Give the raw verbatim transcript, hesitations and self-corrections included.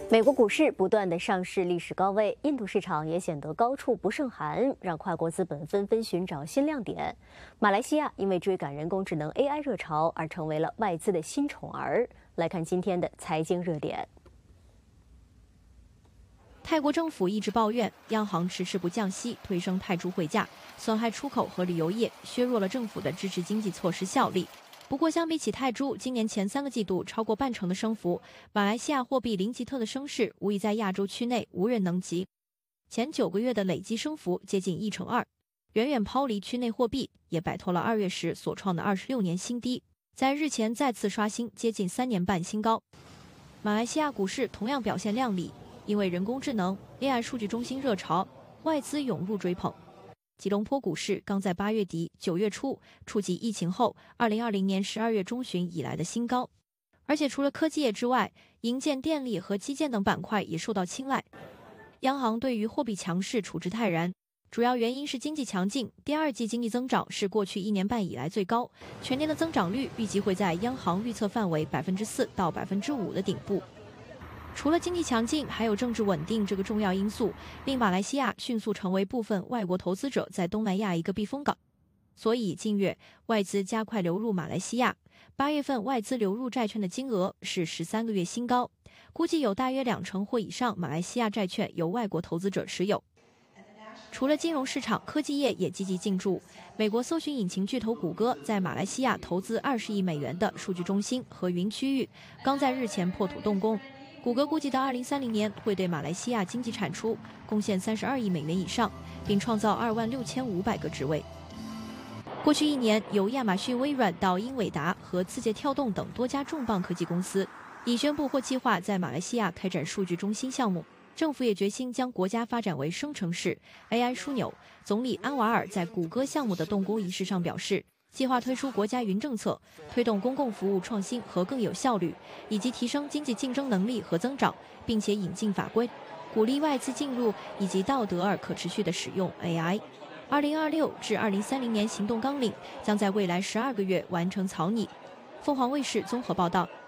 美国股市不断的上市历史高位，印度市场也显得高处不胜寒，让跨国资本纷纷寻找新亮点。马来西亚因为追赶人工智能 A I 热潮而成为了外资的新宠儿。来看今天的财经热点。 泰国政府一直抱怨央行迟迟不降息，推升泰铢汇价，损害出口和旅游业，削弱了政府的支持经济措施效力。不过，相比起泰铢今年前三个季度超过半成的升幅，马来西亚货币零吉特的升势无疑在亚洲区内无人能及。前九个月的累计升幅接近一成二，远远抛离区内货币，也摆脱了二月时所创的二十六年新低，在日前再次刷新接近三年半新高。马来西亚股市同样表现亮丽，因为人工智能 A I 数据中心热潮，外资涌入追捧。吉隆坡股市刚在八月底、九月初触及疫情后二零二零年十二月中旬以来的新高，而且除了科技业之外，营建、电力和基建等板块也受到青睐。央行对于货币强势处之泰然，主要原因是经济强劲，第二季经济增长是过去一年半以来最高，全年的增长率预计会在央行预测范围百分之四到百分之五的顶部。除了经济强劲，还有政治稳定这个重要因素，令马来西亚迅速成为部分外国投资者在东南亚一个避风港。所以近月外资加快流入马来西亚，八月份外资流入债券的金额是十三个月新高，估计有大约两成或以上马来西亚债券由外国投资者持有。除了金融市场，科技业也积极进驻。美国搜寻引擎巨头谷歌在马来西亚投资二十亿美元的数据中心和云区域，刚在日前破土动工。谷歌估计到二零三零年会对马来西亚经济产出贡献三十二亿美元以上，并创造二万六千五百个职位。过去一年，由亚马逊、微软到英伟达和字节跳动等多家重磅科技公司已宣布或计划在马来西亚开展数据中心项目。政府也决心将国家发展为生成式 A I 枢纽。总理安瓦尔在谷歌项目的动工仪式上表示，计划推出国家云政策，推动公共服务创新和更有效率，以及提升经济竞争能力和增长，并且引进法规，鼓励外资进入以及道德而可持续的使用 A I。二零二六至二零三零年行动纲领将在未来十二个月完成草拟。凤凰卫视综合报道。